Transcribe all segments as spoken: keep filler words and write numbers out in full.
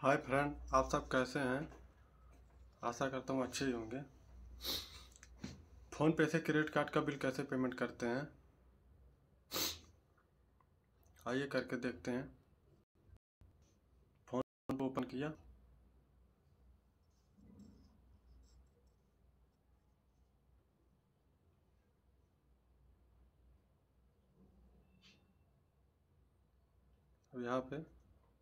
Hi friend, आप सब कैसे हैं। आशा करता हूँ अच्छे ही होंगे। फ़ोन पे से क्रेडिट कार्ड का बिल कैसे पेमेंट करते हैं, आइए करके देखते हैं। फ़ोन को ओपन किया, अब यहाँ पे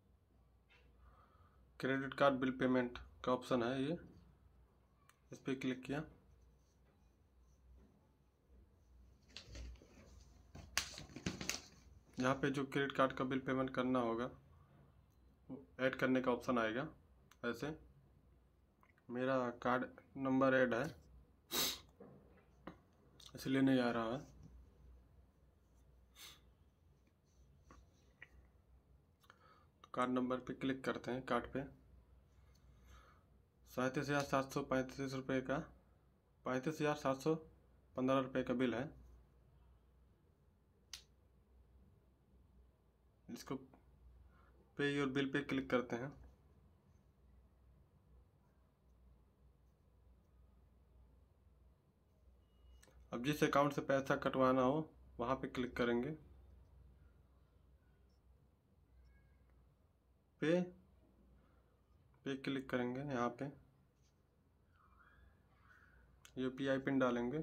क्रेडिट कार्ड बिल पेमेंट का ऑप्शन है, ये इस पर क्लिक किया। यहाँ पे जो क्रेडिट कार्ड का बिल पेमेंट करना होगा ऐड करने का ऑप्शन आएगा। ऐसे मेरा कार्ड नंबर ऐड है इसलिए नहीं आ रहा है। तो कार्ड नंबर पे क्लिक करते हैं। कार्ड पे सैंतीस हज़ार सात सौ पैंतीस रुपये का पैंतीस हज़ार सात सौ पंद्रह रुपये का बिल है। इसको पे योर बिल पे क्लिक करते हैं। अब जिस अकाउंट से पैसा कटवाना हो वहाँ पे क्लिक करेंगे। पे पे क्लिक करेंगे। यहाँ पे यूपीआई पिन डालेंगे।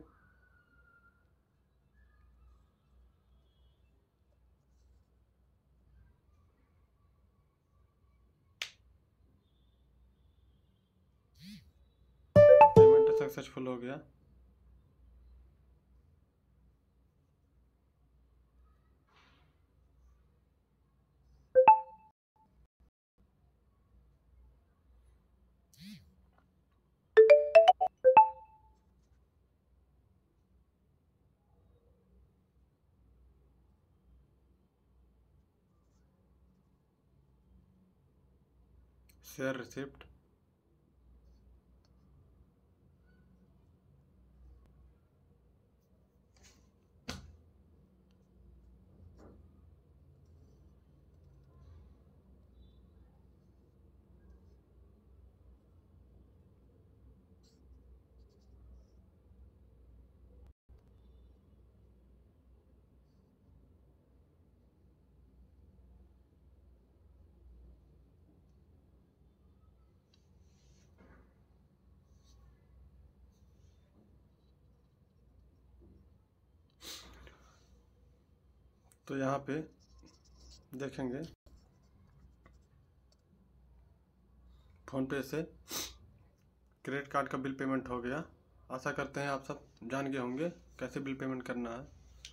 पेमेंट सक्सेसफुल हो गया। शेयर रिसिप्ट, तो यहाँ पे देखेंगे फ़ोन पे से क्रेडिट कार्ड का बिल पेमेंट हो गया। आशा करते हैं आप सब जान गए होंगे कैसे बिल पेमेंट करना है।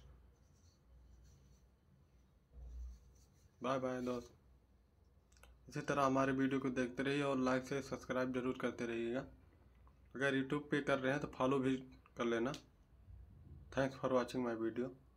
बाय बाय दोस्त। इसी तरह हमारे वीडियो को देखते रहिए और लाइक से सब्सक्राइब जरूर करते रहिएगा। अगर यूट्यूब पे कर रहे हैं तो फॉलो भी कर लेना। Thanks for watching my video.